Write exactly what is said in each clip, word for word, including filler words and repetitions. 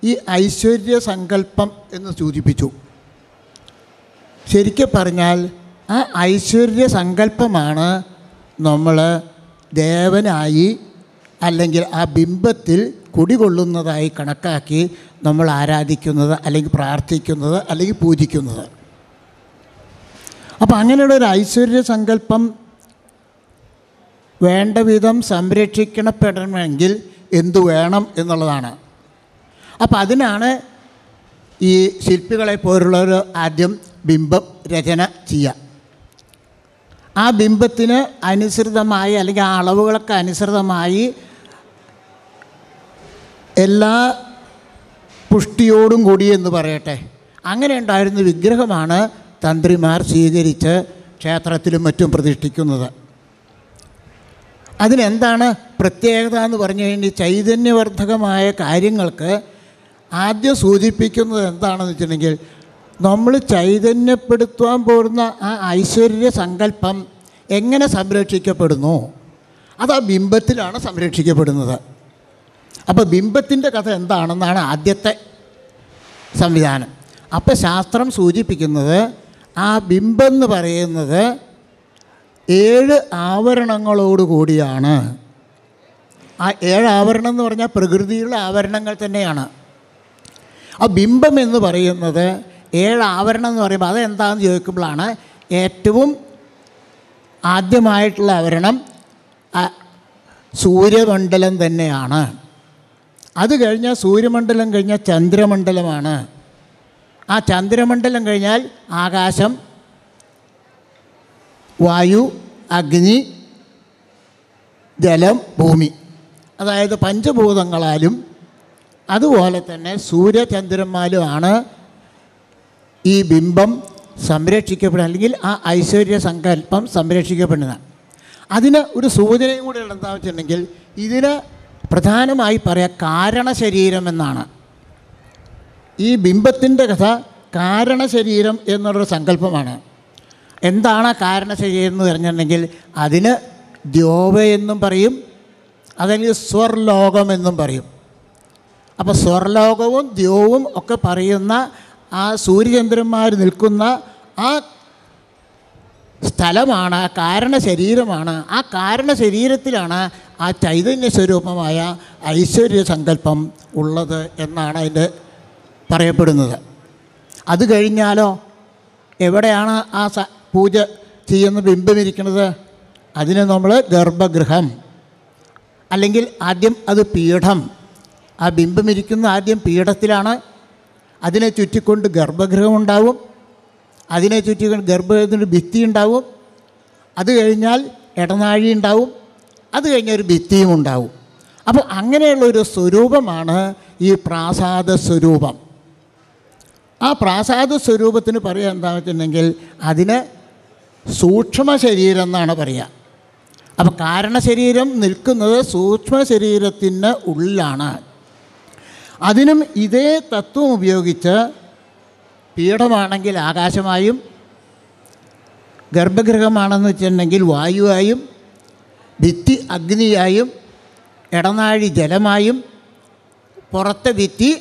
ഈ ഐശ്വര്യ സങ്കല്പം എന്ന് സൂചിപ്പിച്ചു. ശരിക്കും പറഞ്ഞാൽ ആ ഐശ്വര്യ സങ്കല്പമാണ് നമ്മൾ ദേവനായി അല്ലെങ്കിൽ ആ ബിംബത്തിൽ കുടികൊള്ളുന്നതായി കണക്കാക്കി നമ്മൾ ആരാധിക്കുന്നത് അല്ലെങ്കിൽ പ്രാർത്ഥിക്കുന്നത് അല്ലെങ്കിൽ പൂജിക്കുന്നത്. അപ്പോൾ അങ്ങനെയുള്ളൊരു ഐശ്വര്യ സങ്കല്പം വേണ്ട വിധം സംരക്ഷിക്കപ്പെടണമെങ്കിൽ എന്തു വേണം എന്നുള്ളതാണ്. അപ്പം അതിനാണ് ഈ ശില്പികളെ പോലുള്ളവർ ആദ്യം ബിംബം രചന ചെയ്യുക. ആ ബിംബത്തിന് അനുസൃതമായി അല്ലെങ്കിൽ ആ അളവുകളൊക്കെ അനുസൃതമായി എല്ലാ പുഷ്ടിയോടും കൂടി എന്ന് പറയട്ടെ അങ്ങനെ ഉണ്ടായിരുന്ന വിഗ്രഹമാണ് തന്ത്രിമാർ സ്വീകരിച്ച് ക്ഷേത്രത്തിലും മറ്റും പ്രതിഷ്ഠിക്കുന്നത്. അതിനെന്താണ് പ്രത്യേകത എന്ന് പറഞ്ഞു കഴിഞ്ഞാൽ ചൈതന്യവർദ്ധകമായ കാര്യങ്ങൾക്ക് ആദ്യം സൂചിപ്പിക്കുന്നത് എന്താണെന്ന് വെച്ചിട്ടുണ്ടെങ്കിൽ നമ്മൾ ചൈതന്യപ്പെടുത്തുവാൻ പോകുന്ന ആ ഐശ്വര്യ സങ്കല്പം എങ്ങനെ സംരക്ഷിക്കപ്പെടുന്നു, അത് ആ ബിംബത്തിലാണ് സംരക്ഷിക്കപ്പെടുന്നത്. അപ്പോൾ ബിംബത്തിൻ്റെ കഥ എന്താണെന്നാണ് ആദ്യത്തെ സംവിധാനം. അപ്പോൾ ശാസ്ത്രം സൂചിപ്പിക്കുന്നത് ആ ബിംബം എന്ന് പറയുന്നത് ഏഴ് ആവരണങ്ങളോട് കൂടിയാണ്. ആ ഏഴ് ആവരണം എന്ന് പറഞ്ഞാൽ പ്രകൃതിയുള്ള ആവരണങ്ങൾ തന്നെയാണ്. ആ ബിംബം എന്ന് പറയുന്നത് ഏഴ് ആവരണം എന്ന് പറയുമ്പോൾ അതെന്താണെന്ന് ചോദിക്കുമ്പോഴാണ് ഏറ്റവും ആദ്യമായിട്ടുള്ള ആവരണം സൂര്യമണ്ഡലം തന്നെയാണ്. അത് കഴിഞ്ഞാൽ സൂര്യമണ്ഡലം കഴിഞ്ഞാൽ ചന്ദ്രമണ്ഡലമാണ്. ആ ചന്ദ്രമണ്ഡലം കഴിഞ്ഞാൽ ആകാശം, വായു, അഗ്നി, ജലം, ഭൂമി, അതായത് പഞ്ചഭൂതങ്ങളാലും അതുപോലെ തന്നെ സൂര്യചന്ദ്രന്മാരുമാണ് ഈ ബിംബം സംരക്ഷിക്കപ്പെടുന്നത് അല്ലെങ്കിൽ ആ ഐശ്വര്യ സങ്കല്പം സംരക്ഷിക്കപ്പെടുന്നത്. അതിന് ഒരു സൂചനയും കൂടെ എന്താണെന്ന് വെച്ചിട്ടുണ്ടെങ്കിൽ ഇതിന് പ്രധാനമായി പറയാം കാരണശരീരം എന്നാണ്. ഈ ബിംബത്തിൻ്റെ കഥ കാരണശരീരം എന്നുള്ളൊരു സങ്കല്പമാണ്. എന്താണ് കാരണശരീരം എന്ന് പറഞ്ഞിട്ടുണ്ടെങ്കിൽ അതിന് ദ്യോവ എന്നും പറയും, അതല്ലെങ്കിൽ സ്വർലോകമെന്നും പറയും. അപ്പോൾ സ്വർലോകവും ദ്യോവും ഒക്കെ പറയുന്ന ആ സൂര്യചന്ദ്രന്മാർ നിൽക്കുന്ന ആ സ്ഥലമാണ്, ആ കാരണശരീരമാണ്. ആ കാരണശരീരത്തിലാണ് ആ ചൈതന്യ സ്വരൂപമായ ഐശ്വര്യ സങ്കല്പം ഉള്ളത് എന്നാണ് അതിൻ്റെ പറയപ്പെടുന്നത്. അത് കഴിഞ്ഞാലോ എവിടെയാണ് ആ സ പൂജ ചെയ്യുന്ന ബിംബമിരിക്കുന്നത്? അതിന് നമ്മൾ ഗർഭഗൃഹം അല്ലെങ്കിൽ ആദ്യം അത് പീഠം. ആ ബിംബമിരിക്കുന്ന ആദ്യം പീഠത്തിലാണ്. അതിനെ ചുറ്റിക്കൊണ്ട് ഗർഭഗൃഹം ഉണ്ടാവും. അതിനെ ചുറ്റിക്കൊണ്ട് ഗർഭഗൃഹത്തിൻ്റെ ഭിത്തി ഉണ്ടാവും. അത് കഴിഞ്ഞാൽ ഇടനാഴി ഉണ്ടാവും. അത് കഴിഞ്ഞാൽ ഒരു ഭിത്തിയും ഉണ്ടാവും. അപ്പോൾ അങ്ങനെയുള്ളൊരു സ്വരൂപമാണ് ഈ പ്രാസാദ സ്വരൂപം. ആ പ്രാസാദ സ്വരൂപത്തിന് പറയുക എന്താണെന്ന് വെച്ചിട്ടുണ്ടെങ്കിൽ അതിന് സൂക്ഷ്മ ശരീരം എന്നാണ് പറയുക. അപ്പോൾ കാരണശരീരം നിൽക്കുന്നത് സൂക്ഷ്മ ശരീരത്തിന് ഉള്ളിലാണ്. അതിനും ഇതേ തത്വം ഉപയോഗിച്ച് പീഠമാണെങ്കിൽ ആകാശമായും, ഗർഭഗൃഹമാണെന്ന് വെച്ചിട്ടുണ്ടെങ്കിൽ വായുവായും, ഭിത്തി അഗ്നിയായും, ഇടനാഴി ജലമായും, പുറത്തെ ഭിത്തി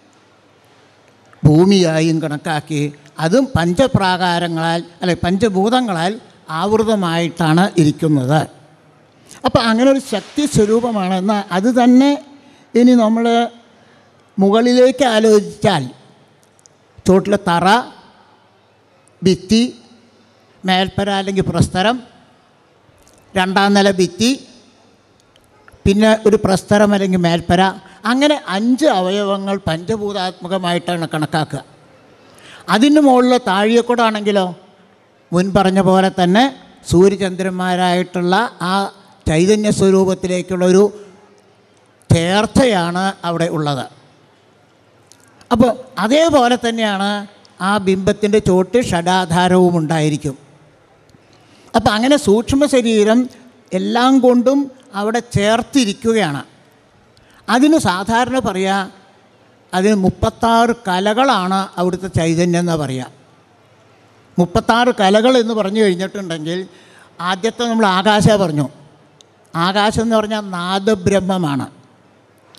ഭൂമിയായും കണക്കാക്കി അതും പഞ്ചപ്രാകാരങ്ങളാൽ അല്ലെ പഞ്ചഭൂതങ്ങളാൽ ആവൃതമായിട്ടാണ് ഇരിക്കുന്നത്. അപ്പോൾ അങ്ങനെ ഒരു ശക്തി സ്വരൂപമാണ്. എന്നാൽ അത് തന്നെ ഇനി നമ്മൾ മുകളിലേക്ക് ആലോചിച്ചാൽ ചോട്ടിലെ തറ, ഭിത്തി, മേൽപ്പര അല്ലെങ്കിൽ പ്രസ്തരം, രണ്ടാം നില ഭിത്തി, പിന്നെ ഒരു പ്രസ്തരം അല്ലെങ്കിൽ മേൽപ്പര, അങ്ങനെ അഞ്ച് അവയവങ്ങൾ പഞ്ചഭൂതാത്മകമായിട്ടാണ് കണക്കാക്കുക. അതിന് മുകളിൽ താഴെക്കൂടാണെങ്കിലോ മുൻ പറഞ്ഞ പോലെ തന്നെ സൂര്യചന്ദ്രന്മാരായിട്ടുള്ള ആ ചൈതന്യ സ്വരൂപത്തിലേക്കുള്ളൊരു ചേർച്ചയാണ് അവിടെ ഉള്ളത്. അപ്പോൾ അതേപോലെ തന്നെയാണ് ആ ബിംബത്തിൻ്റെ ചോട്ട് ഷഡാധാരവും ഉണ്ടായിരിക്കും. അപ്പോൾ അങ്ങനെ സൂക്ഷ്മ ശരീരം എല്ലാം കൊണ്ടും അവിടെ ചേർത്തിരിക്കുകയാണ്. അതിന് സാധാരണ പറയുക അതിന് മുപ്പത്താറ് കലകളാണ് അവിടുത്തെ ചൈതന്യം എന്ന് പറയുക. മുപ്പത്താറ് കലകൾ എന്ന് പറഞ്ഞു കഴിഞ്ഞിട്ടുണ്ടെങ്കിൽ ആദ്യത്തെ നമ്മൾ ആകാശ പറഞ്ഞു. ആകാശം എന്ന് പറഞ്ഞാൽ നാദബ്രഹ്മമാണ്.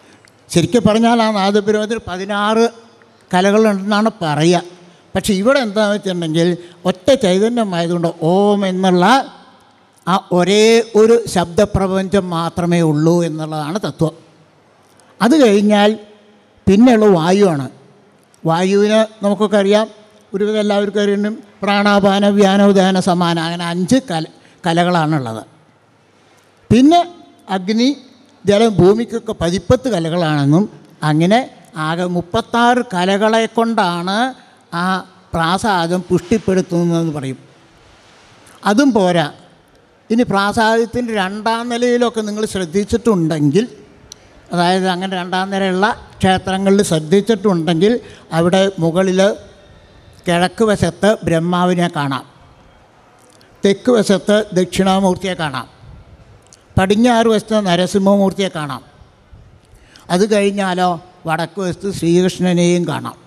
ശരിക്കും പറഞ്ഞാൽ ആ നാദബ്രഹ്മത്തിൽ പതിനാറ് കലകളുണ്ടെന്നാണ് പറയുക. പക്ഷെ ഇവിടെ എന്താണെന്ന് വെച്ചിട്ടുണ്ടെങ്കിൽ ഒറ്റ ചൈതന്യമായതുകൊണ്ട് ഓം എന്നുള്ള ആ ഒരേ ഒരു ശബ്ദപ്രപഞ്ചം മാത്രമേ ഉള്ളൂ എന്നുള്ളതാണ് തത്വം. അത് കഴിഞ്ഞാൽ പിന്നെയുള്ള വായുവാണ്. വായുവിന് നമുക്കൊക്കെ അറിയാം, ഒരുവിധം എല്ലാവർക്കും അറിയുന്നു, പ്രാണാപാന വ്യാനോദാന സമാന, അങ്ങനെ അഞ്ച് കല കലകളാണുള്ളത്. പിന്നെ അഗ്നി, ജലം, ഭൂമിക്കൊക്കെ പതിപ്പത്ത് കലകളാണെന്നും അങ്ങനെ ആകെ മുപ്പത്താറ് കലകളെ കൊണ്ടാണ് ആ പ്രാസാദം പുഷ്ടിപ്പെടുത്തുന്നതെന്ന് പറയും. അതും പോരാ, ഇനി പ്രാസാദത്തിൻ്റെ രണ്ടാം നിലയിലൊക്കെ നിങ്ങൾ ശ്രദ്ധിച്ചിട്ടുണ്ടെങ്കിൽ, അതായത് അങ്ങനെ രണ്ടാം നിലയുള്ള ക്ഷേത്രങ്ങളിൽ ശ്രദ്ധിച്ചിട്ടുണ്ടെങ്കിൽ അവിടെ മുകളിൽ കിഴക്ക് വശത്ത് ബ്രഹ്മാവിനെ കാണാം, തെക്ക് വശത്ത് ദക്ഷിണാമൂർത്തിയെ കാണാം, പടിഞ്ഞാറ് വശത്ത് നരസിംഹമൂർത്തിയെ കാണാം. അത് കഴിഞ്ഞാലോ വടക്ക് വശത്ത് ശ്രീകൃഷ്ണനെയും കാണാം.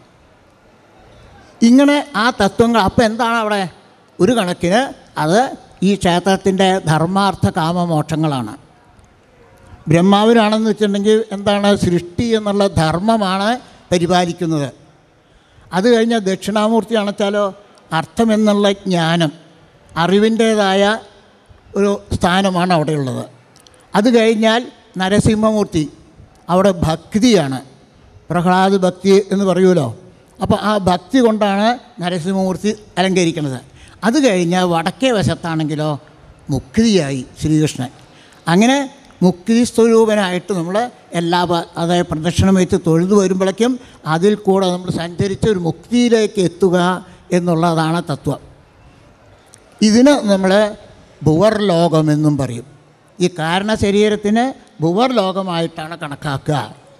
ഇങ്ങനെ ആ തത്വങ്ങൾ, അപ്പോൾ എന്താണ് അവിടെ? ഒരു കണക്കിന് അത് ഈ ക്ഷേത്രത്തിൻ്റെ ധർമാർത്ഥ കാമമോക്ഷങ്ങളാണ്. ബ്രഹ്മാവിനാണെന്ന് വെച്ചിട്ടുണ്ടെങ്കിൽ എന്താണ്? സൃഷ്ടി എന്നുള്ള ധർമ്മമാണ് പരിപാലിക്കുന്നത്. അത് കഴിഞ്ഞാൽ ദക്ഷിണാമൂർത്തി ആണെച്ചാലോ അർത്ഥമെന്നുള്ള ജ്ഞാനം, അറിവിൻ്റേതായ ഒരു സ്ഥാനമാണ് അവിടെയുള്ളത്. അത് കഴിഞ്ഞാൽ നരസിംഹമൂർത്തി, അവിടെ ഭക്തിയാണ്, പ്രഹ്ലാദ ഭക്തി എന്ന് പറയുമല്ലോ. അപ്പോൾ ആ ഭക്തി കൊണ്ടാണ് നരസിംഹമൂർത്തി അലങ്കരിക്കുന്നത്. അത് കഴിഞ്ഞാൽ വടക്കേ വശത്താണെങ്കിലോ മുക്തിയായി ശ്രീകൃഷ്ണൻ. അങ്ങനെ മുക്തി സ്വരൂപനായിട്ട് നമ്മൾ എല്ലാ അതായത് പ്രദക്ഷിണം വെച്ച് തൊഴുതു വരുമ്പോഴേക്കും അതിൽ കൂടെ നമ്മൾ സഞ്ചരിച്ച് ഒരു മുക്തിയിലേക്ക് എത്തുക എന്നുള്ളതാണ് തത്വം. ഇതിന് നമ്മൾ ഭുവർലോകമെന്നും പറയും. ഈ കാരണ ശരീരത്തിന് ഭുവർലോകമായിട്ടാണ് കണക്കാക്കുക.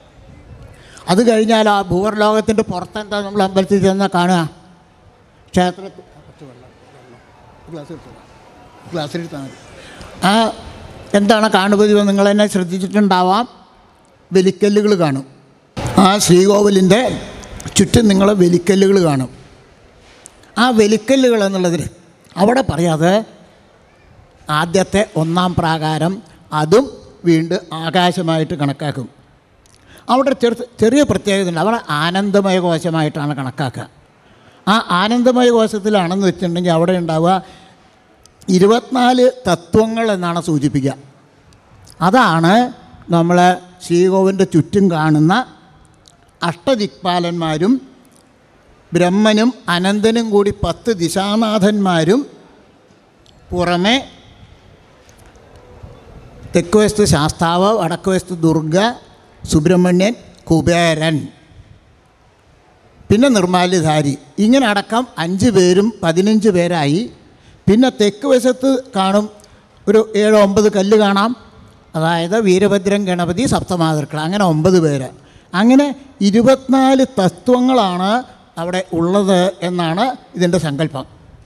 അത് കഴിഞ്ഞാൽ ആ ഭുവർലോകത്തിൻ്റെ പുറത്തെന്താ നമ്മൾ അമ്പലത്തിൽ ചെന്നാൽ കാണുക? ക്ഷേത്രത്തിൽ ഗ്ലാസ്സിലെടുത്താൽ മതി. ആ എന്താണ് കാണുപതിവ്? നിങ്ങൾ തന്നെ ശ്രദ്ധിച്ചിട്ടുണ്ടാവാം, വെലിക്കല്ലുകൾ കാണും. ആ ശ്രീകോവിലിൻ്റെ ചുറ്റും നിങ്ങൾ വെലിക്കല്ലുകൾ കാണും. ആ വെലിക്കല്ലുകൾ എന്നുള്ളതിൽ അവിടെ പറയാതെ ആദ്യത്തെ ഒന്നാം പ്രാകാരം, അതും വീണ്ടും ആകാശമായിട്ട് കണക്കാക്കും. അവിടെ ചെറു ചെറിയ പ്രത്യേകത ഉണ്ട്. അവിടെ ആനന്ദമയ കോശമായിട്ടാണ് കണക്കാക്കുക. ആ ആനന്ദമയ കോശത്തിലാണെന്ന് വെച്ചിട്ടുണ്ടെങ്കിൽ അവിടെ ഉണ്ടാവുക ഇരുപത്തിനാല് തത്വങ്ങൾ എന്നാണ് സൂചിപ്പിക്കുക. അതാണ് നമ്മൾ ശ്രീകോവിലിൻ്റെ ചുറ്റും കാണുന്ന അഷ്ടദിക്പാലന്മാരും ബ്രഹ്മനും അനന്തനും കൂടി പത്ത് ദിശാനാഥന്മാരും, പുറമെ തെക്ക് വശത്ത് ശാസ്താവ്, വടക്ക് വശത്ത് ദുർഗ, സുബ്രഹ്മണ്യൻ, കുബേരൻ, പിന്നെ നിർമ്മാല്യധാരി, ഇങ്ങനെ അടക്കം അഞ്ച് പേരും പതിനഞ്ച് പേരായി. പിന്നെ തെക്ക് വശത്ത് കാണും ഒരു ഏഴോ ഒമ്പത് കല്ല് കാണാം, അതായത് വീരഭദ്രൻ, ഗണപതി, സപ്തമാതൃക്കൾ, അങ്ങനെ ഒമ്പത് പേര്. അങ്ങനെ ഇരുപത്തിനാല് തത്വങ്ങളാണ് അവിടെ ഉള്ളത് എന്നാണ് ഇതിൻ്റെ സങ്കല്പം.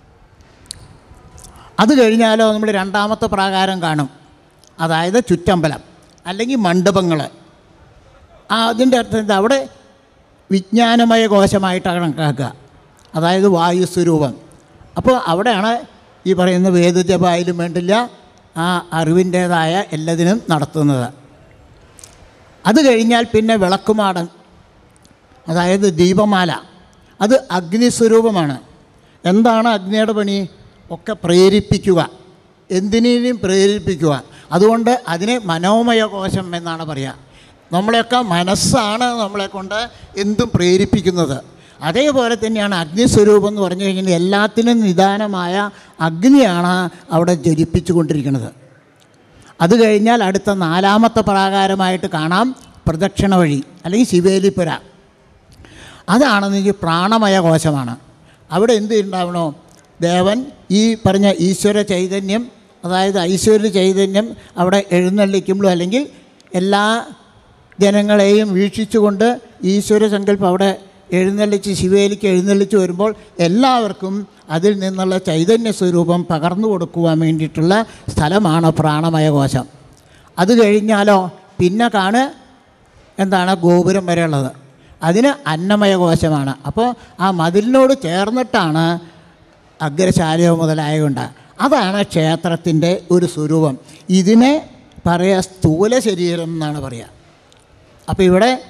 അത് കഴിഞ്ഞാലോ നമ്മൾ രണ്ടാമത്തെ പ്രാകാരം കാണും, അതായത് ചുറ്റമ്പലം അല്ലെങ്കിൽ മണ്ഡപങ്ങൾ. അതിൻ്റെ അർത്ഥം എന്താ? അവിടെ വിജ്ഞാനമയ കോശമായിട്ടാണ് കണക്കാക്കുക, അതായത് വായുസ്വരൂപം. അപ്പോൾ അവിടെയാണ് ഈ പറയുന്ന വേദജപായാലും വേണ്ടില്ല ആ അറിവിൻ്റേതായ എല്ലാത്തിനും നടത്തുന്നത്. അത് കഴിഞ്ഞാൽ പിന്നെ വിളക്കുമാടൻ, അതായത് ദീപമാല, അത് അഗ്നിസ്വരൂപമാണ്. എന്താണ് അഗ്നിയുടെ പണി? ഒക്കെ പ്രേരിപ്പിക്കുക, എന്തിനേയും പ്രേരിപ്പിക്കുക. അതുകൊണ്ട് അതിനെ മനോമയ കോശം എന്നാണ് പറയുക. നമ്മളെയൊക്കെ മനസ്സാണ് നമ്മളെക്കൊണ്ട് എന്തും പ്രേരിപ്പിക്കുന്നത്. അതേപോലെ തന്നെയാണ് അഗ്നിസ്വരൂപം എന്ന് പറഞ്ഞു കഴിഞ്ഞാൽ എല്ലാത്തിനും നിദാനമായ അഗ്നിയാണ് അവിടെ ജ്വലിപ്പിച്ചു കൊണ്ടിരിക്കുന്നത്. അത് കഴിഞ്ഞാൽ അടുത്ത നാലാമത്തെ പ്രാകാരമായിട്ട് കാണാം പ്രദക്ഷിണ വഴി അല്ലെങ്കിൽ ശിവേലിപ്പുര. അതാണെന്നെങ്കിൽ പ്രാണമയ കോശമാണ്. അവിടെ എന്ത് ഉണ്ടാവണോ? ദേവൻ ഈ പറഞ്ഞ ഈശ്വര ചൈതന്യം, അതായത് ഐശ്വര്യ ചൈതന്യം അവിടെ എഴുന്നള്ളിക്കുമ്പോൾ, അല്ലെങ്കിൽ എല്ലാ ജനങ്ങളെയും വീക്ഷിച്ചുകൊണ്ട് ഈശ്വര സങ്കല്പം അവിടെ എഴുന്നള്ളിച്ച് ശിവേലിക്ക് എഴുന്നള്ളിച്ച് വരുമ്പോൾ എല്ലാവർക്കും അതിൽ നിന്നുള്ള ചൈതന്യ സ്വരൂപം പകർന്നു കൊടുക്കുവാൻ വേണ്ടിയിട്ടുള്ള സ്ഥലമാണ് പ്രാണമയ കോശം. അത് കഴിഞ്ഞാലോ പിന്നെ കാണ് എന്താണ് ഗോപുരം വരെയുള്ളത്, അതിന് അന്നമയ കോശമാണ്. അപ്പോൾ ആ മതിലിനോട് ചേർന്നിട്ടാണ് അഗ്രശാലയോ മുതലായതുകൊണ്ട് അതാണ് ക്ഷേത്രത്തിൻ്റെ ഒരു സ്വരൂപം. ഇതിനെ പറയുക സ്ഥൂല ശരീരം എന്നാണ് പറയുക. അപ്പോൾ ഇവിടെ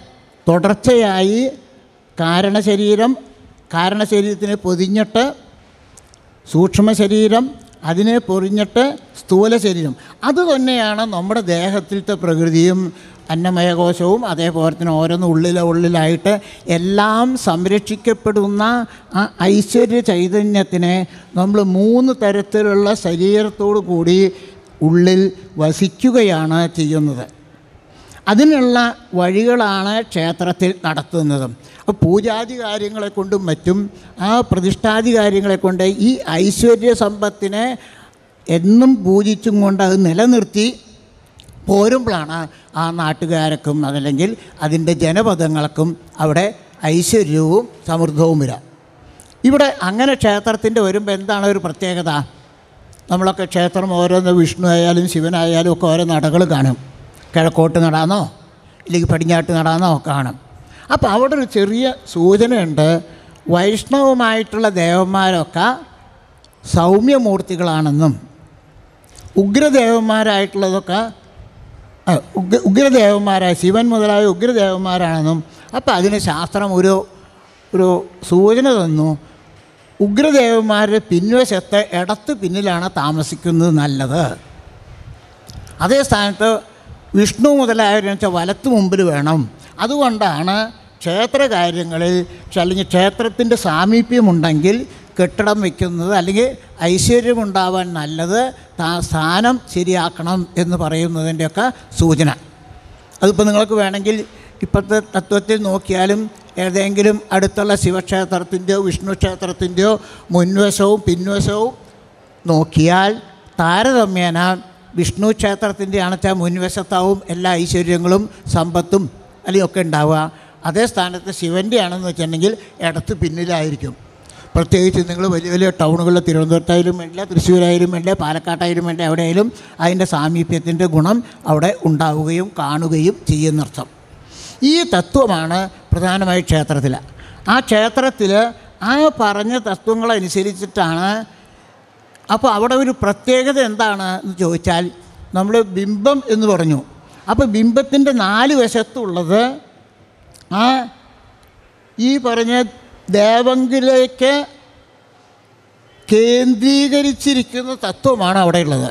തുടർച്ചയായി കാരണശരീരം, കാരണശരീരത്തിനെ പൊതിഞ്ഞിട്ട് സൂക്ഷ്മ ശരീരം, അതിനെ പൊറിഞ്ഞിട്ട് സ്ഥൂല ശരീരം. അതുതന്നെയാണ് നമ്മുടെ ദേഹത്തിലത്തെ പ്രകൃതിയും അന്നമയകോശവും. അതേപോലെ തന്നെ ഓരോന്ന് ഉള്ളിലെ ഉള്ളിലായിട്ട് എല്ലാം സംരക്ഷിക്കപ്പെടുന്ന ആ ഐശ്വര്യ ചൈതന്യത്തിനെ നമ്മൾ മൂന്ന് തരത്തിലുള്ള ശരീരത്തോടു കൂടി ഉള്ളിൽ വസിക്കുകയാണ് ചെയ്യുന്നത്. അതിനുള്ള വഴികളാണ് ക്ഷേത്രത്തിൽ നടത്തുന്നത്. അപ്പോൾ പൂജാതി കാര്യങ്ങളെ കൊണ്ടും മറ്റും ആ പ്രതിഷ്ഠാതി കാര്യങ്ങളെ കൊണ്ട് ഈ ഐശ്വര്യ സമ്പത്തിനെ എന്നും പൂജിച്ചും കൊണ്ട് അത് നിലനിർത്തി പോരുമ്പോഴാണ് ആ നാട്ടുകാർക്കും അതല്ലെങ്കിൽ അതിൻ്റെ ജനപദങ്ങൾക്കും അവിടെ ഐശ്വര്യവും സമൃദ്ധവും വരിക. ഇവിടെ അങ്ങനെ ക്ഷേത്രത്തിൻ്റെ വരുമ്പോൾ എന്താണ് ഒരു പ്രത്യേകത? നമ്മളൊക്കെ ക്ഷേത്രം ഓരോന്ന് വിഷ്ണു ആയാലും ശിവനായാലും ഒക്കെ ഓരോ നടകൾ കാണും. കിഴക്കോട്ട് നടാന്നോ ഇല്ലെങ്കിൽ പടിഞ്ഞാട്ട് നടാന്നോ കാണും. അപ്പോൾ അവിടെ ഒരു ചെറിയ സൂചനയുണ്ട്. വൈഷ്ണവമായിട്ടുള്ള ദേവന്മാരൊക്കെ സൗമ്യമൂർത്തികളാണെന്നും ഉഗ്രദേവന്മാരായിട്ടുള്ളതൊക്കെ ഉഗ്ര ഉഗ്രദേവന്മാരായ ശിവൻ മുതലായ ഉഗ്രദേവന്മാരാണെന്നും. അപ്പോൾ അതിന് ശാസ്ത്രം ഒരു ഒരു സൂചന തന്നു. ഉഗ്രദേവന്മാരുടെ പിൻവശത്തെ ഇടത്ത് പിന്നിലാണ് താമസിക്കുന്നത് നല്ലത്. അതേ സ്ഥാനത്ത് വിഷ്ണു മുതലായവരെന്ന് വെച്ചാൽ വലത്ത് മുമ്പിൽ വേണം. അതുകൊണ്ടാണ് ക്ഷേത്ര കാര്യങ്ങളിൽ അല്ലെങ്കിൽ ക്ഷേത്രത്തിൻ്റെ സാമീപ്യമുണ്ടെങ്കിൽ കെട്ടിടം വയ്ക്കുന്നത് അല്ലെങ്കിൽ ഐശ്വര്യമുണ്ടാവാൻ നല്ലത് സ്ഥാനം ശരിയാക്കണം എന്ന് പറയുന്നതിൻ്റെയൊക്കെ സൂചന. അതിപ്പോൾ നിങ്ങൾക്ക് വേണമെങ്കിൽ ഇപ്പോഴത്തെ തത്വത്തിൽ നോക്കിയാലും ഏതെങ്കിലും അടുത്തുള്ള ശിവക്ഷേത്രത്തിൻ്റെയോ വിഷ്ണു ക്ഷേത്രത്തിൻ്റെയോ മുൻവശവും പിൻവശവും നോക്കിയാൽ താരതമ്യേന വിഷ്ണു ക്ഷേത്രത്തിൻ്റെ ആണെച്ചാൽ മുൻവശത്താവും എല്ലാ ഐശ്വര്യങ്ങളും സമ്പത്തും അല്ലെങ്കിൽ ഒക്കെ ഉണ്ടാവുക. അതേ സ്ഥാനത്ത് ശിവൻ്റെ ആണെന്ന് വെച്ചിട്ടുണ്ടെങ്കിൽ ഇടത്ത് പിന്നിലായിരിക്കും. പ്രത്യേകിച്ച് നിങ്ങൾ വലിയ വലിയ ടൗണുകളിൽ തിരുവനന്തപുരത്തായാലും വേണ്ടില്ല, തൃശ്ശൂരായാലും വേണ്ടില്ല, പാലക്കാട്ടായാലും വേണ്ട എവിടെയായാലും അതിൻ്റെ സാമീപ്യത്തിൻ്റെ ഗുണം അവിടെ ഉണ്ടാവുകയും കാണുകയും ചെയ്യുന്നർത്ഥം. ഈ തത്വമാണ് പ്രധാനമായി ക്ഷേത്രത്തിൽ. ആ ക്ഷേത്രത്തിൽ ആ പറഞ്ഞ തത്വങ്ങളനുസരിച്ചിട്ടാണ്. അപ്പോൾ അവിടെ ഒരു പ്രത്യേകത എന്താണ് എന്ന് ചോദിച്ചാൽ, നമ്മൾ ബിംബം എന്ന് പറഞ്ഞു. അപ്പോൾ ബിംബത്തിൻ്റെ നാല് വശത്തുള്ളത് ആ ഈ പറഞ്ഞ ദേവങ്കിലേക്ക് കേന്ദ്രീകരിച്ചിരിക്കുന്ന തത്വമാണ് അവിടെയുള്ളത്.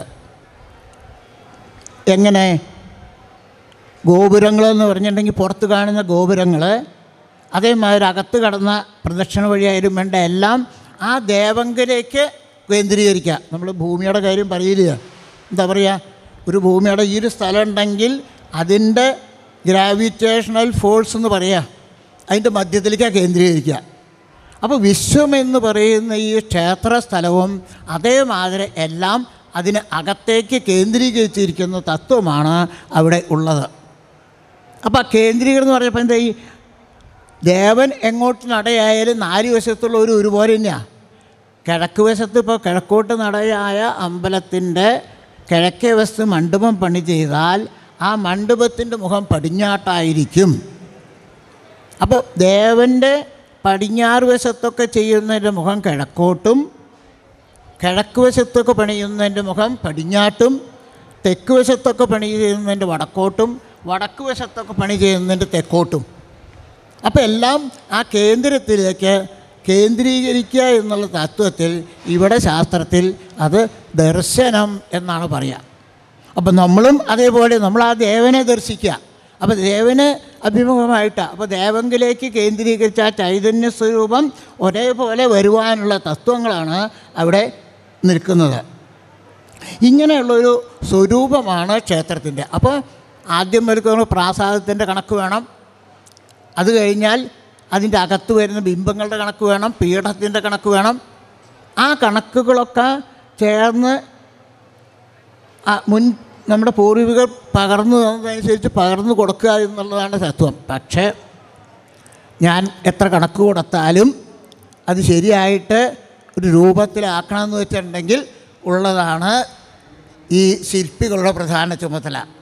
എങ്ങനെ? ഗോപുരങ്ങളെന്ന് പറഞ്ഞിട്ടുണ്ടെങ്കിൽ പുറത്ത് കാണുന്ന ഗോപുരങ്ങൾ, അതേമാതിരി അകത്ത് കടന്ന പ്രദക്ഷിണ വഴിയായാലും വേണ്ട എല്ലാം ആ ദേവങ്കിലേക്ക് കേന്ദ്രീകരിക്കുക. നമ്മൾ ഭൂമിയുടെ കാര്യം പറയില്ല, എന്താ പറയുക, ഒരു ഭൂമിയുടെ ഈ ഒരു സ്ഥലം ഉണ്ടെങ്കിൽ അതിൻ്റെ ഗ്രാവിറ്റേഷണൽ ഫോഴ്സ് എന്ന് പറയുക അതിൻ്റെ മധ്യത്തിലേക്കാണ് കേന്ദ്രീകരിക്കുക. അപ്പോൾ വിശ്വം എന്ന് പറയുന്ന ഈ ക്ഷേത്ര സ്ഥലവും അതേമാതിരി എല്ലാം അതിന് അകത്തേക്ക് കേന്ദ്രീകരിച്ചിരിക്കുന്ന തത്വമാണ് അവിടെ ഉള്ളത്. അപ്പോൾ ആ കേന്ദ്രീകരണം എന്ന് പറഞ്ഞപ്പോൾ എന്താ, ഈ ദേവൻ എങ്ങോട്ട് നടയായാലും നാല് വശത്തുള്ള ഒരു ഒരുപോലെ തന്നെയാണ്. കിഴക്ക് വശത്ത് ഇപ്പോൾ കിഴക്കോട്ട് നടയായ അമ്പലത്തിൻ്റെ കിഴക്കേ വശത്ത് മണ്ഡപം പണി ചെയ്താൽ ആ മണ്ഡപത്തിൻ്റെ മുഖം പടിഞ്ഞാട്ടായിരിക്കും. അപ്പോൾ ദേവൻ്റെ പടിഞ്ഞാറ് വശത്തൊക്കെ ചെയ്യുന്നതിൻ്റെ മുഖം കിഴക്കോട്ടും, കിഴക്ക് വശത്തൊക്കെ പണിയുന്നതിൻ്റെ മുഖം പടിഞ്ഞാട്ടും, തെക്ക് വശത്തൊക്കെ പണി ചെയ്യുന്നതിൻ്റെ വടക്കോട്ടും, വടക്ക് വശത്തൊക്കെ പണി ചെയ്യുന്നതിൻ്റെ തെക്കോട്ടും. അപ്പോൾ എല്ലാം ആ കേന്ദ്രത്തിലേക്ക് കേന്ദ്രീകരിക്കുക എന്നുള്ള തത്വത്തിൽ ഇവിടെ ശാസ്ത്രത്തിൽ അത് ദർശനം എന്നാണ് പറയുക. അപ്പം നമ്മളും അതേപോലെ നമ്മൾ ആ ദേവനെ ദർശിക്കുക. അപ്പോൾ ദേവന് അഭിമുഖമായിട്ടാണ്. അപ്പോൾ ദേവങ്കിലേക്ക് കേന്ദ്രീകരിച്ച ആ ചൈതന്യ സ്വരൂപം ഒരേപോലെ വരുവാനുള്ള തത്വങ്ങളാണ് അവിടെ നിൽക്കുന്നത്. ഇങ്ങനെയുള്ളൊരു സ്വരൂപമാണ് ക്ഷേത്രത്തിൻ്റെ. അപ്പോൾ ആദ്യം വരുന്ന പ്രാസാദത്തിൻ്റെ കണക്ക് വേണം. അത് കഴിഞ്ഞാൽ അതിൻ്റെ അകത്ത് വരുന്ന ബിംബങ്ങളുടെ കണക്ക് വേണം, പീഠത്തിൻ്റെ കണക്ക് വേണം. ആ കണക്കുകളൊക്കെ ചേർന്ന് മുൻ നമ്മുടെ പൂർവികർ പകർന്നു തന്നതനുസരിച്ച് പകർന്നു കൊടുക്കുക എന്നുള്ളതാണ് തത്വം. പക്ഷേ ഞാൻ എത്ര കണക്ക് കൊടുത്താലും അത് ശരിയായിട്ട് ഒരു രൂപത്തിലാക്കണമെന്ന് വെച്ചിട്ടുണ്ടെങ്കിൽ ഉള്ളതാണ് ഈ ശില്പികളുടെ പ്രധാന ചുമതല.